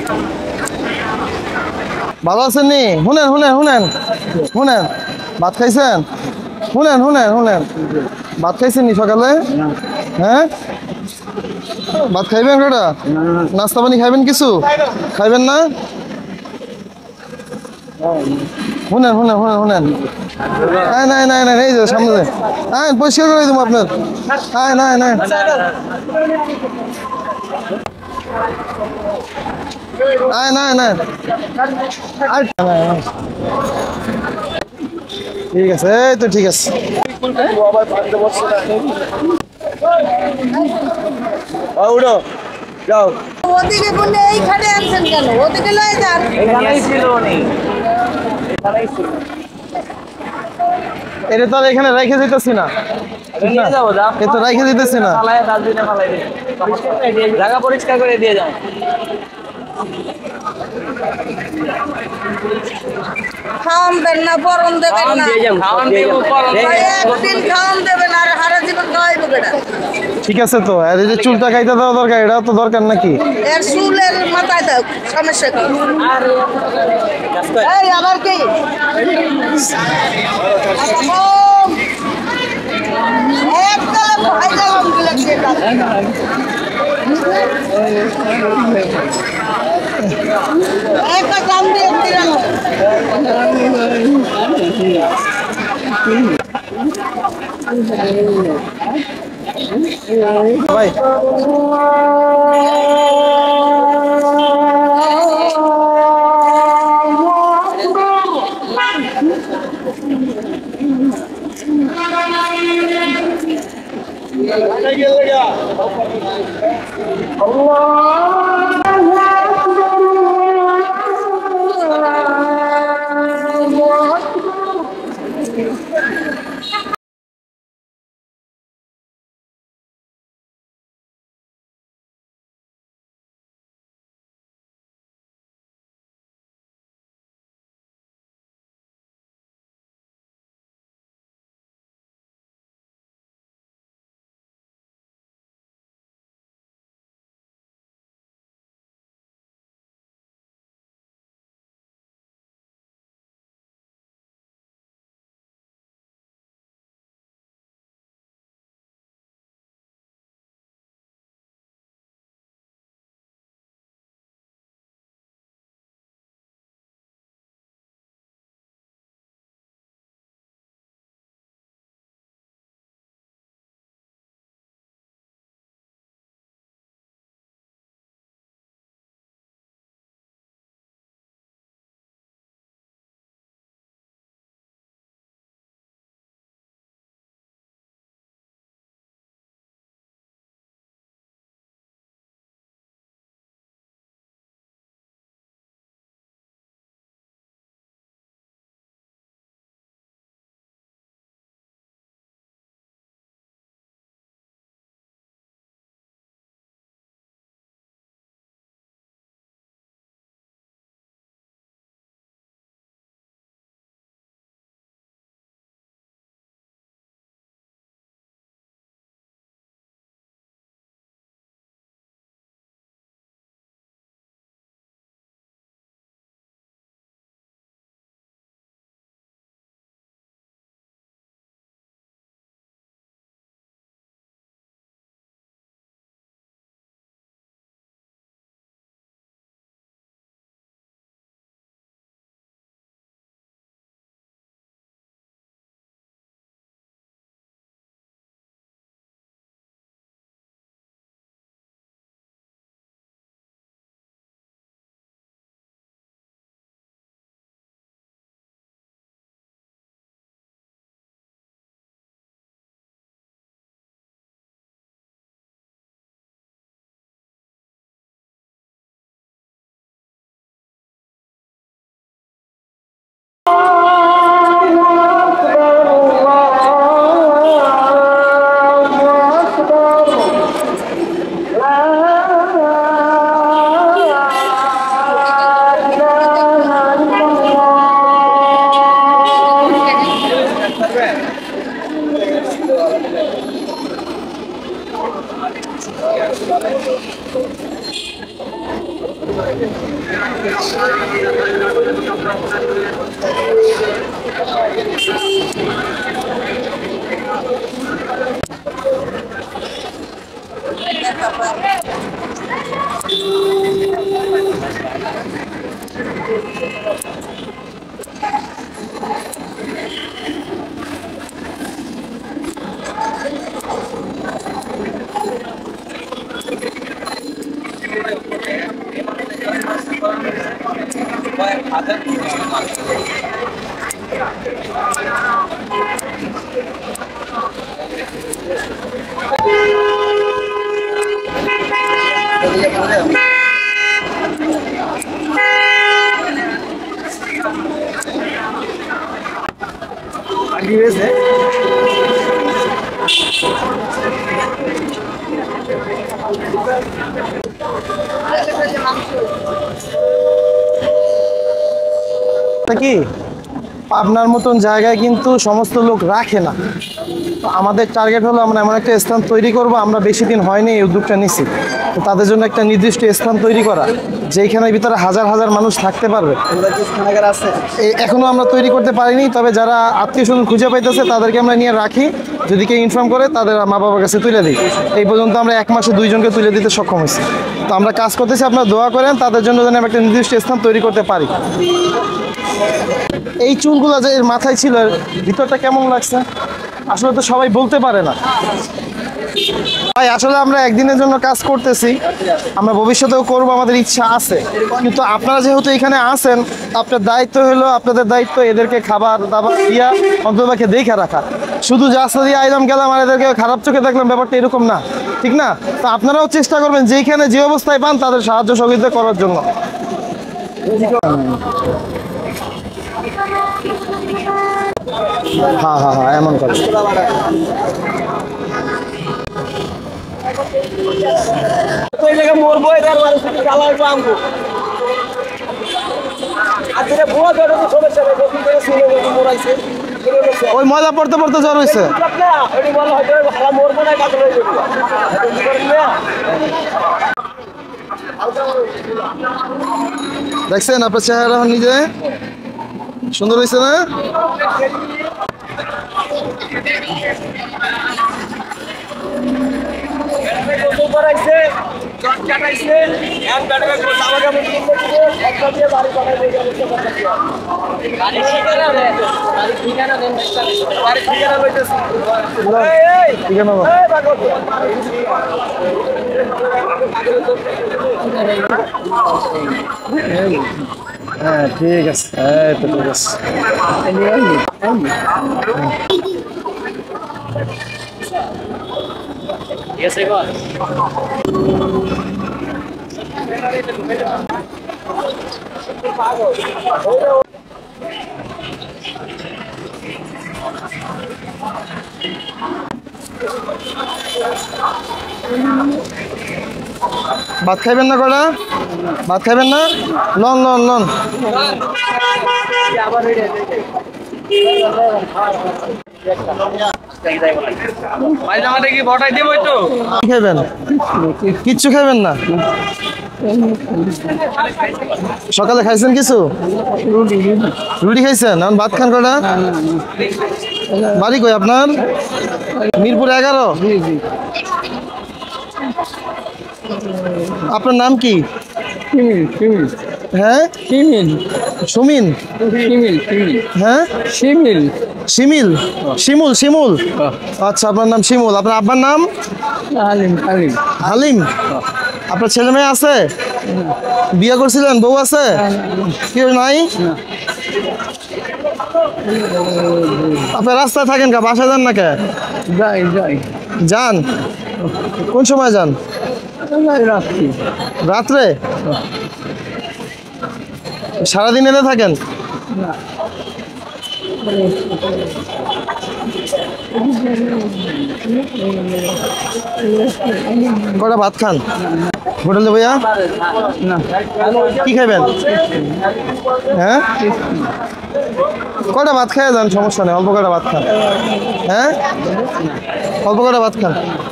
ভালো আছেন নি? শুনেন শুনেন শুনেন শুনেন, ভাত খাইছেন? শুনেন শুনেন শুনেন, ভাত খাইছেন নি সকালে? হ্যাঁ, ভাত খাইবেন কটা? নাস্তা পানি খাইবেন কিছু? খাইবেন না? শুনেন শুনেন শুনেন শুনেন, নাই নাই নাই নাই, এই যে সামনে হ্যাঁ পরিষ্কার করে দেবো আপনার। হ্যাঁ নাই নাই, নাই নাই নাই, ঠিক আছে, এই তো ঠিক আছে। উঠো যাও। ওদিকে বললে এইখানে আনছেন কেন? ওদিকে লয়ে যান। এখানেই ছিল উনি, এখানেই ছিল। এটা তো আর এখানে রেখে যেতেছি না, নিয়ে যাবো, যা এ তো রেখে যেতেছি না। ফালায় ডাস্টবিনে ফালাই দিন, জায়গা পরিষ্কার করে দিয়ে যাও। খাওয়ান দেন না, পরন দেবেন না। খাওয়ান দিব, পরন দিব। একদিন খাওয়ান দেবেন আর সারা জীবন খাওয়াইবো কেডা? ঠিক আছে তো, আর এই যে চুলটা খাইতে দেওয়া দরকার, এটাও তো দরকার নাকি? এর চুলের মাথায় দাও, সমস্যা কি? এই আবার কি? একদম ভাইরাল গেলেন যেটা। একটা দাম দিয়ে দিলাম। ভাই কি আপনার মতন জায়গায় কিন্তু সমস্ত লোক রাখে না। আমাদের টার্গেট হলো আমরা এমন একটা স্থান তৈরি করব, আমরা বেশি দিন হয়নি এই উদ্যোগটা নিছি, তো তাদের জন্য একটা নির্দিষ্ট স্থান তৈরি করা যেখানের ভিতরে হাজার হাজার মানুষ থাকতে পারবে। এখনো আমরা তৈরি করতে পারিনি, তবে যারা আত্মীয় স্বজন খুঁজে পাইতেছে তাদেরকে আমরা নিয়ে রাখি, যদি কেউ ইনফর্ম করে তাদের মা বাবার কাছে তুলে দিই। এই পর্যন্ত আমরা 1 মাসে 2 জনকে তুলে দিতে সক্ষম হয়েছি। তো আমরা কাজ করতেছি, আপনারা দোয়া করেন তাদের জন্য যেন একটা নির্দিষ্ট স্থান তৈরি করতে পারি। এই চুলগুলো যে এর মাথায় ছিল, ভিতরটা কেমন লাগছে আসলে তো সবাই বলতে পারে না ভাই। আসলে আমরা একদিনের জন্য কাজ করতেছি, আমরা ভবিষ্যতেও করব, আমাদের ইচ্ছা আছে, কিন্তু আপনারা যেহেতু এখানে আছেন, আপনার দায়িত্ব হলো, আপনাদের দায়িত্ব এদেরকে খাবার দাবার দিয়া অন্ততপক্ষে দেখে রাখা। শুধু রাস্তা দিয়ে আইলাম গেলাম আর এদেরকে খারাপ চোখে দেখলাম, ব্যাপারটা এরকম না, ঠিক না? তো আপনারাও চেষ্টা করবেন যেখানে যে অবস্থায় পান তাদের সাহায্য সহযোগিতা করার জন্য। হ্যাঁ হ্যাঁ হ্যাঁ, এমন কথা। ওই মজা পড়তে পড়তে জ্বর হয়েছে। দেখছেন আপনার চেহারা নিজে সুন্দর হয়েছে না? হ্যাঁ ঠিক আছে, এই তো ঠিক আছে। ভাত খাইবেন না কটা? ভাত খাইবেন না? লন লন লন। খাইবেন? কিচ্ছু খাইবেন না? সকালে খাইছেন কিছু? রুটি খাইছেন? এখন ভাত খান কটা? বাড়ি কই আপনার? মিরপুর 11? আপনার নাম কি? হ্যাঁ সুমিন। হ্যাঁ শিমিল। শিমুল শিমুল। আচ্ছা, আপনার নাম শিমুল। আপনার আব্বার নাম? হালিম। আপনার ছেলে মেয়ে আছে? বিয়ে করছিলেন? বউ আছে? কেউ নাই? আপনার রাস্তায় থাকেন কা? বাসায় যান না কে? যান? কোন সময় যান? রাত্রে? সারাদিন এনে থাকেন? কটা ভাত খান হোটেলে ভাইয়া? কি খাইবেন? হ্যাঁ, কটা ভাত খাই যান, সমস্যা নেই, অল্প কটা ভাত খান। হ্যাঁ, অল্প কটা ভাত খান।